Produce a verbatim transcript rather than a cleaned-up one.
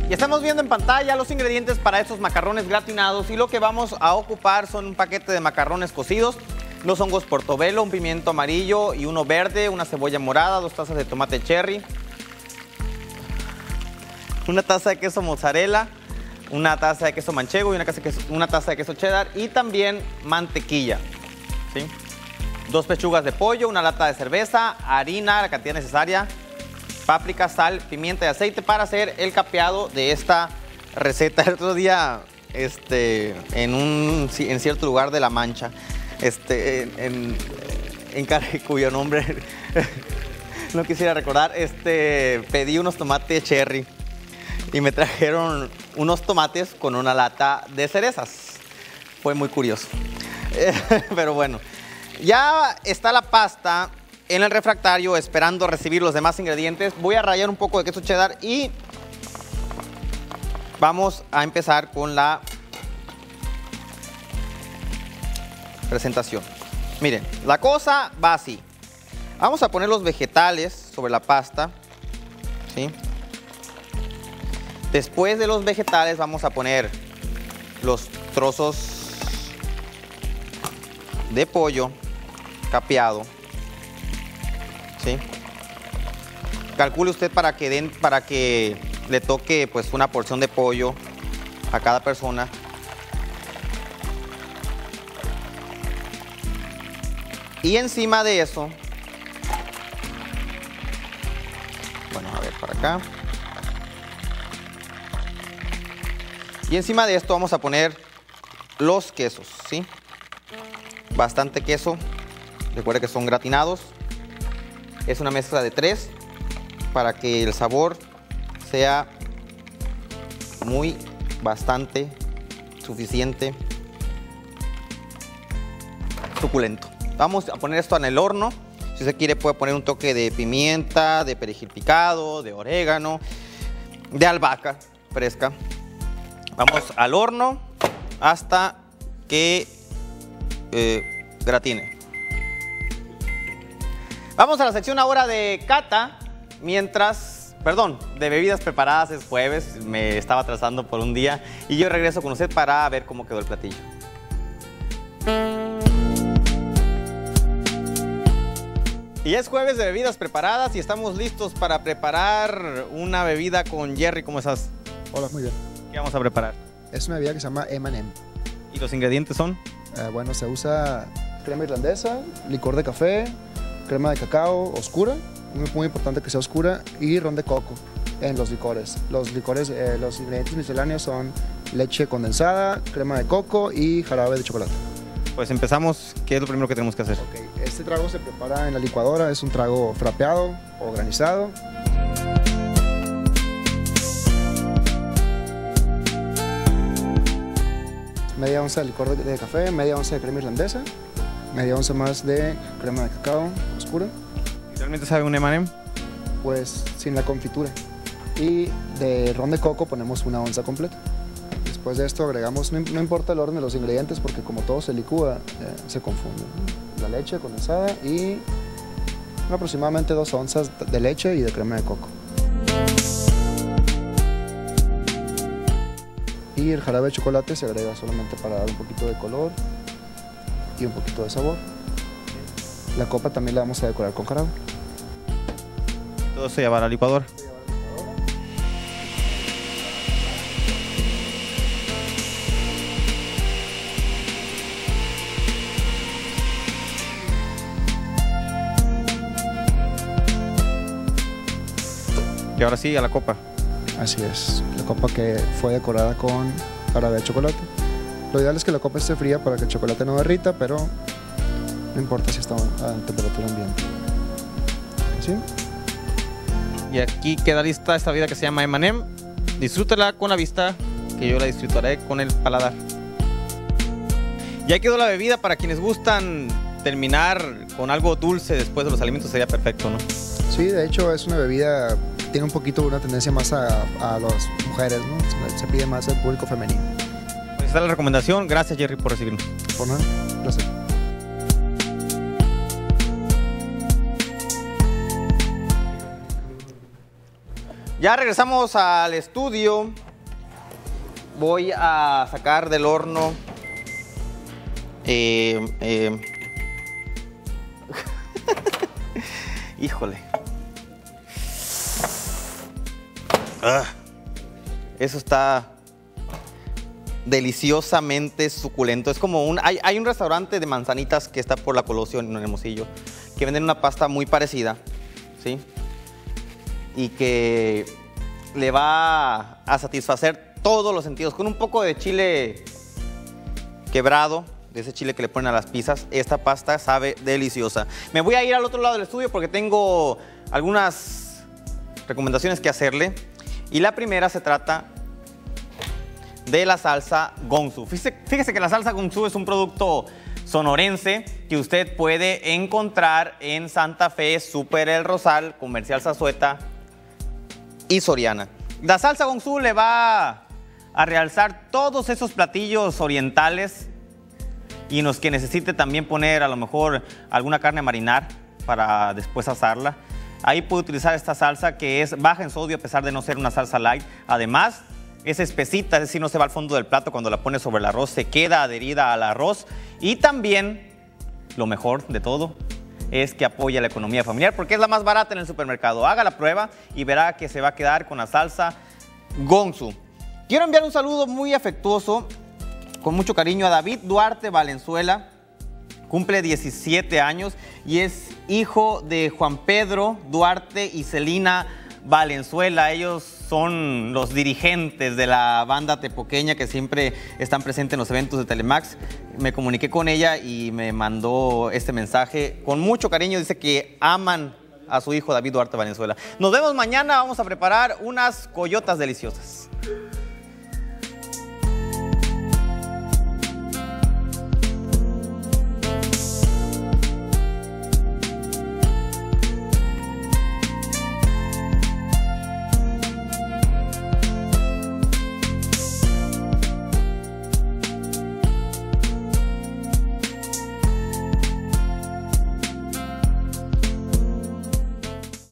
Y estamos viendo en pantalla los ingredientes para estos macarrones gratinados y lo que vamos a ocupar son un paquete de macarrones cocidos, dos hongos portobelo, un pimiento amarillo y uno verde, una cebolla morada, dos tazas de tomate cherry, una taza de queso mozzarella, una taza de queso manchego y una taza de queso, una taza de queso cheddar y también mantequilla, ¿sí? Dos pechugas de pollo, una lata de cerveza, harina, la cantidad necesaria, páprica, sal, pimienta y aceite para hacer el capeado de esta receta. El otro día, este, en, un, en cierto lugar de La Mancha, este, en, en, en cuyo nombre no quisiera recordar, este, pedí unos tomates cherry y me trajeron unos tomates con una lata de cerezas. Fue muy curioso. Pero bueno, ya está la pasta en el refractario esperando recibir los demás ingredientes. Voy a rallar un poco de queso cheddar y vamos a empezar con la presentación. Miren, la cosa va así. Vamos a poner los vegetales sobre la pasta, ¿sí? Después de los vegetales vamos a poner los trozos de pollo capeado, ¿sí? Calcule usted para que den, para que le toque pues una porción de pollo a cada persona. Y encima de eso, bueno, a ver para acá. Y encima de esto vamos a poner los quesos, ¿sí? Bastante queso. Recuerde que son gratinados. Es una mezcla de tres para que el sabor sea muy, bastante, suficiente, suculento. Vamos a poner esto en el horno. Si usted quiere puede poner un toque de pimienta, de perejil picado, de orégano, de albahaca fresca. Vamos al horno hasta que eh, gratine. Vamos a la sección ahora de cata, mientras, perdón, de bebidas preparadas. Es jueves, me estaba atrasando por un día y yo regreso con usted para ver cómo quedó el platillo. Y es jueves de bebidas preparadas y estamos listos para preparar una bebida con Jerry. ¿Cómo estás? Hola, muy bien. ¿Qué vamos a preparar? Es una bebida que se llama eme and eme. ¿Y los ingredientes son? Eh, bueno, se usa crema irlandesa, licor de café, crema de cacao oscura, muy, muy importante que sea oscura, y ron de coco en los licores. Los licores, eh, los ingredientes misceláneos son leche condensada, crema de coco y jarabe de chocolate. Pues empezamos. ¿Qué es lo primero que tenemos que hacer? Okay. Este trago se prepara en la licuadora, es un trago frapeado o granizado. Media onza de licor de, de café, media onza de crema irlandesa, media onza más de crema de cacao oscura. ¿Y realmente sabe un eme and eme? Pues sin la confitura. Y de ron de coco ponemos una onza completa. Después de esto agregamos, no, no importa el orden de los ingredientes porque como todo se licúa, eh, se confunde. La leche condensada y aproximadamente dos onzas de leche y de crema de coco. Y el jarabe de chocolate se agrega solamente para dar un poquito de color y un poquito de sabor. La copa también la vamos a decorar con jarabe. Todo se lleva a la licuadora. Y ahora sí, a la copa. Así es, la copa que fue decorada con jarabe de chocolate. Lo ideal es que la copa esté fría para que el chocolate no derrita, pero no importa si está a temperatura ambiente. ¿Sí? Y aquí queda lista esta bebida que se llama eme and eme. Disfrútela con la vista, que yo la disfrutaré con el paladar. Ya quedó la bebida. Para quienes gustan terminar con algo dulce después de los alimentos sería perfecto, ¿no? Sí, de hecho es una bebida, tiene un poquito una tendencia más a, a las mujeres, ¿no? Se, se pide más al público femenino. Pues esta es la recomendación. Gracias, Jerry, por recibirnos. Por nada, gracias. Ya regresamos al estudio. Voy a sacar del horno eh, eh. Híjole. Ah. Eso está deliciosamente suculento. Es como un... Hay, hay un restaurante de manzanitas que está por la Colosio en Hermosillo, que venden una pasta muy parecida, ¿sí? Y que le va a satisfacer todos los sentidos. Con un poco de chile quebrado, de ese chile que le ponen a las pizzas, esta pasta sabe deliciosa. Me voy a ir al otro lado del estudio porque tengo algunas recomendaciones que hacerle. Y la primera se trata de la salsa Gonsu. Fíjese, fíjese que la salsa Gonsu es un producto sonorense que usted puede encontrar en Santa Fe, Super El Rosal, Comercial Zazueta y Soriana. La salsa Gonsu le va a realzar todos esos platillos orientales y en los que necesite también poner a lo mejor alguna carne a marinar para después asarla. Ahí puede utilizar esta salsa que es baja en sodio a pesar de no ser una salsa light. Además, es espesita, es decir, no se va al fondo del plato cuando la pone sobre el arroz, se queda adherida al arroz. Y también, lo mejor de todo, es que apoya la economía familiar porque es la más barata en el supermercado. Haga la prueba y verá que se va a quedar con la salsa Gonsu. Quiero enviar un saludo muy afectuoso, con mucho cariño, a David Duarte Valenzuela. Cumple diecisiete años y es hijo de Juan Pedro Duarte y Celina Valenzuela. Ellos son los dirigentes de la banda tepoqueña que siempre están presentes en los eventos de Telemax. Me comuniqué con ella y me mandó este mensaje con mucho cariño. Dice que aman a su hijo David Duarte Valenzuela. Nos vemos mañana. Vamos a preparar unas coyotas deliciosas.